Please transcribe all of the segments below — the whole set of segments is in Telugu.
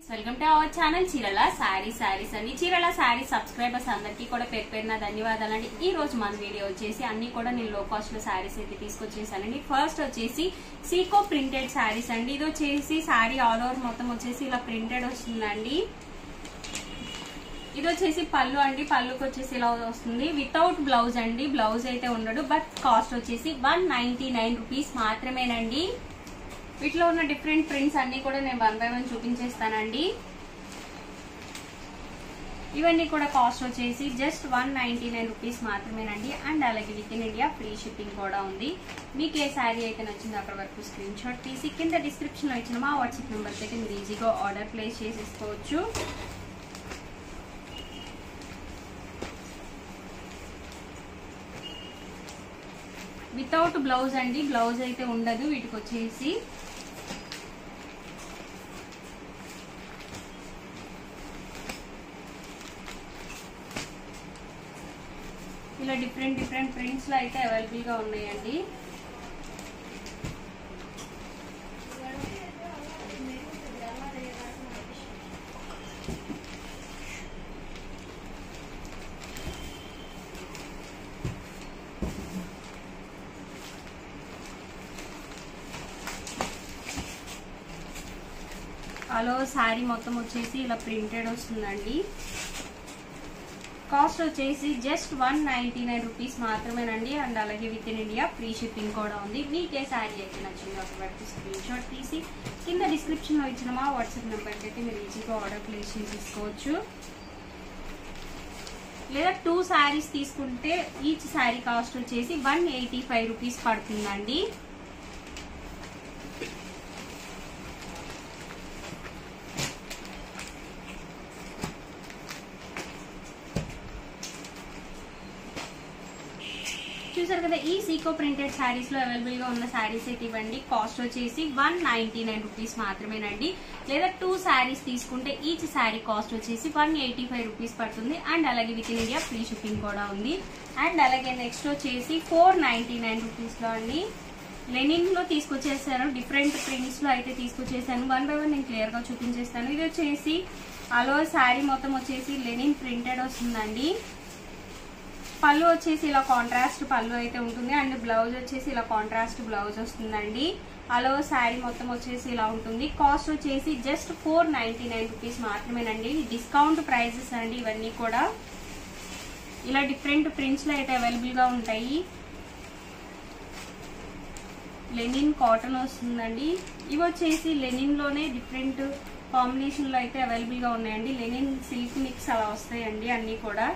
వెల్కమ్ టు అవర్ ఛానల్ చీరల సారీస్ అండి. చీరల సారీ సబ్స్క్రైబర్స్ అందరికీ కూడా పేరు పేరున ధన్యవాదాలండి. ఈ రోజు మన వీడియో వచ్చేసి అన్ని కూడా నేను లో కాస్ట్ లో సారీస్ అయితే తీసుకొచ్చేసానండి. ఫస్ట్ వచ్చేసి సీకో ప్రింటెడ్ సారీస్ అండి. ఇది వచ్చేసి సారీ ఆల్ ఓవర్ మొత్తం వచ్చేసి ఇలా ప్రింటెడ్ వస్తుందండి. ఇది వచ్చేసి పళ్ళు అండి. పళ్ళుకి వచ్చేసి ఇలా వస్తుంది వితౌట్ బ్లౌజ్ అండి. బ్లౌజ్ అయితే ఉండడు, బట్ కాస్ట్ వచ్చేసి 199 రూపీస్ మాత్రమేనండి. వీటిలో ఉన్న డిఫరెంట్ ప్రింట్స్ అన్ని కూడా నేను 1 by 1 చూపించేస్తానండి. ఇవన్నీ కూడా కాస్ట్ వచ్చేసి జస్ట్ 199 రూపీస్ మాత్రమేనండి. అండ్ అలాగే within India free shipping కూడా ఉంది. మీకు ఏ శారీ అయితే నచ్చిందో అక్కడ వరకు స్క్రీన్ షాట్ తీసి కింద డిస్క్రిప్షన్ లో ఇచ్చిన మా వాట్సాప్ నెంబర్ అయితే మీరు ఈజీగా ఆర్డర్ ప్లేస్ చేసేసుకోవచ్చు. వితౌట్ బ్లౌజ్ అండి. బ్లౌజ్ అయితే ఉండదు వీటికి వచ్చేసి. ఇలా డిఫరెంట్ ప్రింట్స్ లో అయితే అవైలబుల్ గా ఉన్నాయండి. అలో శారీ మొత్తం వచ్చేసి ఇలా ప్రింటెడ్ వస్తుందండి. కాస్ట్ వచ్చేసి జస్ట్ 199 రూపీస్ మాత్రమేనండి. అండ్ అలాగే within India free shipping కూడా ఉంది. మీకే శారీ అయితే నచ్చిందో ఒకటి స్క్రీన్ షాట్ తీసి కింద డిస్క్రిప్షన్ లో ఇచ్చిన మా వాట్సాప్ నెంబర్కి అయితే మీరు ఈజీగా ఆర్డర్ ప్లేస్ చేసుకోవచ్చు. లేదా 2 శారీస్ తీసుకుంటే ఈచ్ శారీ కాస్ట్ వచ్చేసి 185 రూపీస్ పడుతుందండి. చూసారు కదా, ఈ సీకో ప్రింటెడ్ శారీస్ లో అవైలబుల్ గా ఉన్న శారీస్ అయితే ఇవ్వండి. కాస్ట్ వచ్చేసి 199 రూపీస్ మాత్రమేనండి. లేదా 2 శారీస్ తీసుకుంటే ఈచ్ శారీ కాస్ట్ వచ్చేసి 185 రూపీస్ పడుతుంది. అండ్ అలాగే within India free shipping కూడా ఉంది. అండ్ అలాగే నెక్స్ట్ వచ్చేసి 499 రూపీస్ లో అండి. లెనిన్ లో తీసుకొచ్చేసాను. డిఫరెంట్ ప్రింట్స్ లో అయితే తీసుకొచ్చేసాను. 1 by 1 నేను క్లియర్ గా చూపించేస్తాను. ఇది వచ్చేసి అలో శారీ మొత్తం వచ్చేసి లెనిన్ ప్రింటెడ్ వస్తుందండి. పళ్ళు వచ్చేసి ఇలా కాంట్రాస్ట్ పళ్ళు అయితే ఉంటుంది. అండ్ బ్లౌజ్ వచ్చేసి ఇలా కాంట్రాస్ట్ బ్లౌజ్ వస్తుందండి. అలో శారీ మొత్తం వచ్చేసి ఇలా ఉంటుంది. కాస్ట్ వచ్చేసి జస్ట్ 499 రూపీస్ మాత్రమేనండి. డిస్కౌంట్ ప్రైజెస్ అండి ఇవన్నీ కూడా. ఇలా డిఫరెంట్ ప్రింట్స్ లో అయితే అవైలబుల్ గా ఉంటాయి. లెనిన్ కాటన్ వస్తుందండి. ఇవి వచ్చేసి లెనిన్ లోనే డిఫరెంట్ కాంబినేషన్ లో అయితే అవైలబుల్ గా ఉన్నాయండి. లెనిన్ సిల్క్ మిక్స్ అలా వస్తాయండి అన్ని కూడా.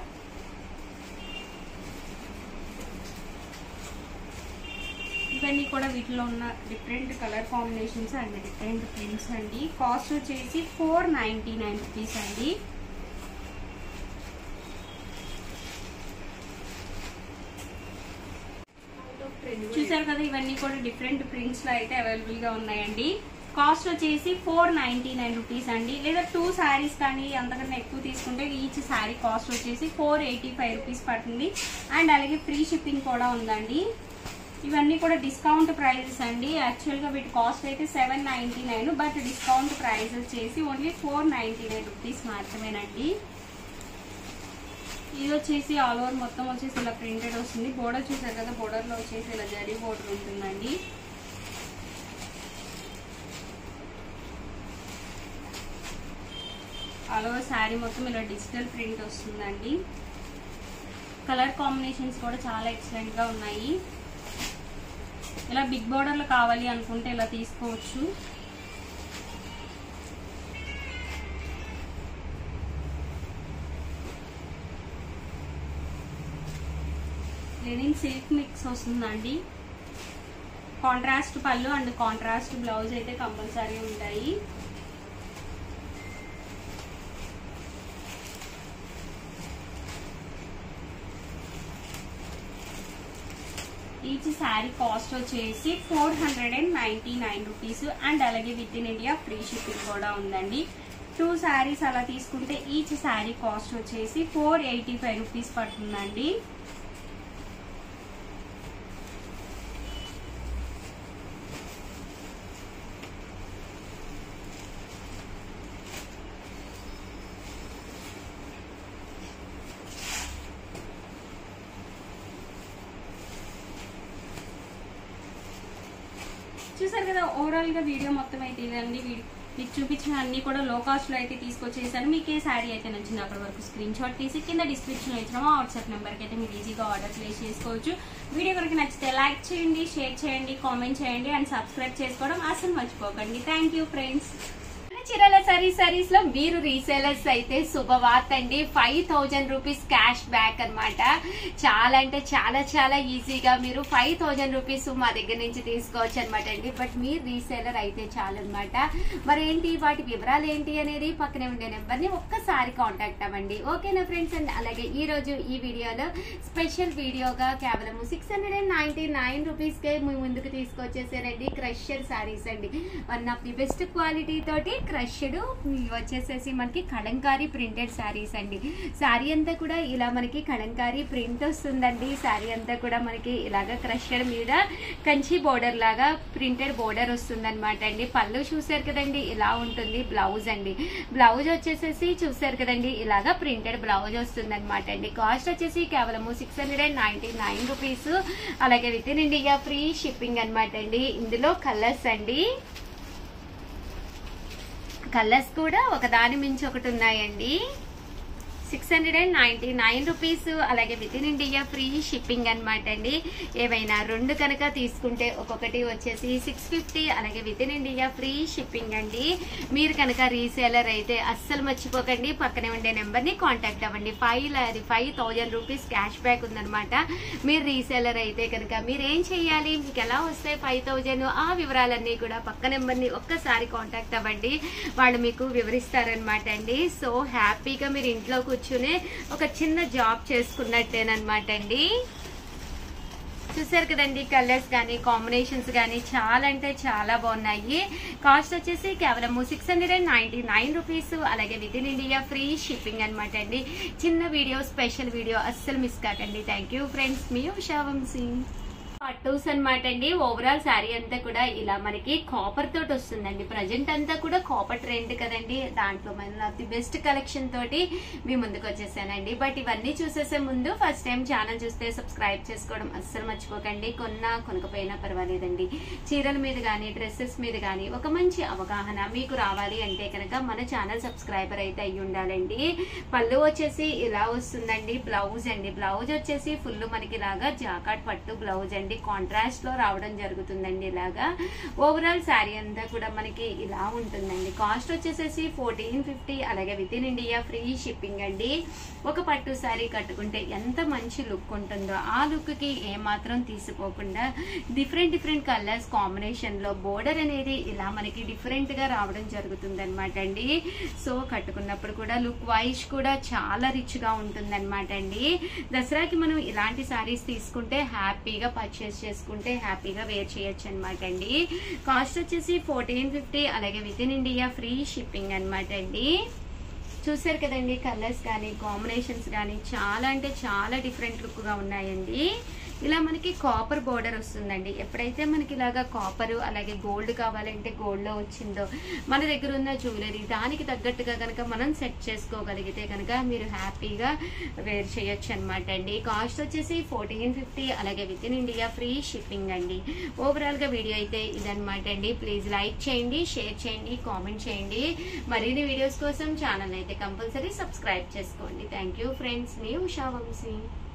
ఇవన్నీ కూడా వీటిలో ఉన్న different colour combinations and different prints అండి. కాస్ట్ వచ్చేసి 499 రూపీస్ అండి. చూసారు కదా, ఇవన్నీ కూడా డిఫరెంట్ ప్రింట్స్ లో అయితే అవైలబుల్ గా ఉన్నాయండి. కాస్ట్ వచ్చేసి 499 రూపీస్ అండి. లేదా 2 శారీస్ కానీ అంతకన్నా ఎక్కువ తీసుకుంటే ఈచ్ శారీ కాస్ట్ వచ్చేసి 485 రూపీస్ పడుతుంది. అండ్ అలాగే ఫ్రీ షిప్పింగ్ కూడా ఉందండి. ఇవన్నీ కూడా డిస్కౌంట్ ప్రైజెస్ అండి. యాక్చువల్ గా వీటి కాస్ట్ అయితే 799, బట్ డిస్కౌంట్ ప్రైస్ వచ్చేసి ఓన్లీ 499 రూపీస్ మాత్రమేనండి. ఇది వచ్చేసి ఆల్ ఓవర్ మొత్తం వచ్చేసి ఇలా ప్రింటెడ్ వస్తుంది. బోర్డర్ చూసారు కదా, బోర్డర్ లో వచ్చేసి ఇలా జరీ బోర్డర్ ఉంటుందండి. ఆల్ ఓవర్ శారీ మొత్తం ఇలా డిజిటల్ ప్రింట్ వస్తుందండి. కలర్ కాంబినేషన్స్ కూడా చాలా ఎక్సలెంట్ గా ఉన్నాయి. ఇలా బిగ్ బోర్డర్లు కావాలి అనుకుంటే ఇలా తీసుకోవచ్చు. లెనిన్ సిల్క్ మిక్స్ వస్తుందండి. కాంట్రాస్ట్ పళ్ళు అండ్ కాంట్రాస్ట్ బ్లౌజ్ అయితే కంపల్సరీ ఉంటాయి. ఈచ్ శారీ కాస్ట్ వచ్చేసి 499 రూపీస్. అండ్ అలాగే within India free shipping కూడా ఉందండి. 2 శారీస్ అలా తీసుకుంటే ఈచ్ శారీ కాస్ట్ వచ్చేసి 485 రూపీస్ పడుతుందండి. చూసారు కదా ఓవరాల్ గా వీడియో మొత్తం అయితే ఇదండి. మీకు చూపించిన అన్ని కూడా లో కాస్ట్ లో అయితే తీసుకొచ్చేసాను. మీకు ఏ శారీ అయితే నచ్చిందో అక్కడ వరకు స్క్రీన్ షాట్ తీసి కింద డిస్క్రిప్షన్ లో ఇచ్చిన వాట్సాప్ నెంబర్ కి అయితే మీరు ఈజీగా ఆర్డర్ ప్లేస్ చేసుకోవచ్చు. వీడియో కనుక నచ్చితే లైక్ చేయండి, షేర్ చేయండి, కామెంట్ చేయండి అండ్ సబ్స్క్రైబ్ చేసుకోవడం అసలు మర్చిపోకండి. Thank you friends. Chirala saris లో మీరు రీసేలర్స్ అయితే శుభవార్త అండి. 5000 రూపీస్ క్యాష్ బ్యాక్ అన్నమాట. చాలా అంటే చాలా చాలా ఈజీగా మీరు 5000 రూపీస్ మా దగ్గర నుంచి తీసుకోవచ్చు అనమాట అండి. బట్ మీరు రీసేలర్ అయితే చాలన్నమాట. మరి ఏంటి వాటి వివరాలు ఏంటి అనేది పక్కనే ఉండే నెంబర్ ని ఒక్కసారి కాంటాక్ట్ అవ్వండి. ఓకేనా ఫ్రెండ్స్. అండ్ అలాగే ఈ రోజు ఈ వీడియోలో స్పెషల్ వీడియోగా కేవలం 699 రూపీస్ కే మీ ముందుకు తీసుకొచ్చేసారండి క్రషర్ సారీస్ అండి. One of the best quality తోటి క్రష్డ్ వచ్చేసేసి మనకి కలంకారీ ప్రింటెడ్ శారీస్ అండి. శారీ అంతా కూడా ఇలా మనకి కలంకారీ ప్రింట్ వస్తుందండి. శారీ అంతా కూడా మనకి ఇలాగా క్రష్డ్ మీద కంచి బోర్డర్ లాగా ప్రింటెడ్ బోర్డర్ వస్తుంది అనమాట అండి. పళ్ళు చూసారు కదండి ఇలా ఉంటుంది. బ్లౌజ్ అండి, బ్లౌజ్ వచ్చేసేసి చూసారు కదండి ఇలాగా ప్రింటెడ్ బ్లౌజ్ వస్తుంది అనమాట అండి. కాస్ట్ వచ్చేసి కేవలం 699 రూపీస్. అలాగే within India free shipping అనమాట అండి. ఇందులో కలర్స్ అండి, కలర్స్ కూడా ఒకదాని మించి ఒకటి ఉన్నాయండి. 699 రూపీస్. అలాగే within India free shipping అనమాట అండి. ఏవైనా రెండు కనుక తీసుకుంటే ఒక్కొక్కటి వచ్చేసి 650. అలాగే within India free shipping అండి. మీరు కనుక రీసేలర్ అయితే అస్సలు మర్చిపోకండి, పక్కనే ఉండే నెంబర్ ని కాంటాక్ట్ అవ్వండి. 5000 రూపీస్ క్యాష్ బ్యాక్ ఉందనమాట. మీరు రీసేలర్ అయితే కనుక మీరు ఏం చెయ్యాలి, మీకు ఎలా వస్తాయి 5000 ఆ వివరాలన్నీ కూడా పక్క నెంబర్ ని ఒక్కసారి కాంటాక్ట్ అవ్వండి. వాళ్ళు మీకు వివరిస్తారనమాట అండి. సో హ్యాపీగా మీరు ఇంట్లో కూర్చునే ఒక చిన్న జాబ్ చేసుకున్నట్టేనమాట అండి. చూసారు కదండి కలర్స్ కానీ కాంబినేషన్స్ కానీ చాలా అంటే చాలా బాగున్నాయి. కాస్ట్ వచ్చేసి కేవలం 699 రూపీస్. అలాగే within India free shipping అనమాట అండి. చిన్న వీడియో, స్పెషల్ వీడియో అస్సలు మిస్ కాకండి. Thank you friends. మీ ఉషా వంశీ. పట్టూస్ అనమాట అండి. ఓవరాల్ శారీ అంతా కూడా ఇలా మనకి కాపర్ తోటి వస్తుందండి. ప్రజెంట్ అంతా కూడా కాపర్ ట్రెండ్ కదండి. దాంట్లో మన ది బెస్ట్ కలెక్షన్ తోటి మీ ముందుకు వచ్చేసానండి. బట్ ఇవన్నీ చూసేసే ముందు ఫస్ట్ టైం ఛానల్ చూస్తే సబ్స్క్రైబ్ చేసుకోవడం అస్సలు మర్చిపోకండి. కొనకపోయినా పర్వాలేదండి. చీరల మీద కానీ డ్రెస్సెస్ మీద కానీ ఒక మంచి అవగాహన మీకు రావాలి అంటే కనుక మన ఛానల్ సబ్స్క్రైబర్ అయితే అయ్యి ఉండాలండి. పళ్ళు వచ్చేసి ఇలా వస్తుందండి. బ్లౌజ్ అండి, బ్లౌజ్ వచ్చేసి ఫుల్ మనకి ఇలాగా జాకాట్ పట్టు బ్లౌజ్ అండి. కాంట్రాస్ట్ లో రావడం జరుగుతుందండి. ఇలాగా ఓవరాల్ శారీ అంతా కూడా మనకి ఇలా ఉంటుందండి. కాస్ట్ వచ్చేసేసి 1450. అలాగే within India free shipping అండి. ఒక పట్టు శారీ కట్టుకుంటే ఎంత మంచి లుక్ ఉంటుందో ఆ లుక్ కి ఏమాత్రం తీసిపోకుండా డిఫరెంట్ కలర్స్ కాంబినేషన్ లో బోర్డర్ అనేది ఇలా మనకి డిఫరెంట్ గా రావడం జరుగుతుంది అనమాట అండి. సో కట్టుకున్నప్పుడు కూడా లుక్ వైజ్ కూడా చాలా రిచ్ గా ఉంటుంది అనమాట అండి. దసరాకి మనం ఇలాంటి శారీస్ తీసుకుంటే హ్యాపీగా పర్చేస్ చేసుకుంటే హ్యాపీగా వేర్ చేయొచ్చు అనమాట అండి. కాస్ట్ వచ్చేసి 1450. అలాగే within India free shipping అనమాట అండి. చూసారు కదండి కలర్స్ కానీ కాంబినేషన్స్ కానీ చాలా అంటే చాలా డిఫరెంట్ లుక్ గా ఉన్నాయండి. ఇలా మనకి కాపర్ బోర్డర్ వస్తుందండి. ఎప్పుడైతే మనకి ఇలాగా కాపర్ అలాగే గోల్డ్ కావాలంటే గోల్డ్ లో వచ్చిందో మన దగ్గర ఉన్న జ్యువెలరీ దానికి తగ్గట్టుగా కనుక మనం సెట్ చేసుకోగలిగితే కనుక మీరు హ్యాపీగా వేర్ చేయొచ్చు అనమాట అండి. కాస్ట్ వచ్చేసి 1450. అలాగే within India free shipping అండి. ఓవరాల్ గా వీడియో అయితే ఇదనమాట అండి. ప్లీజ్ లైక్ చేయండి, షేర్ చేయండి, కామెంట్ చేయండి. మరిన్ని వీడియోస్ కోసం ఛానల్ అయితే కంపల్సరీ సబ్స్క్రైబ్ చేసుకోండి. Thank you friends. మీ ఉషా వంశీ.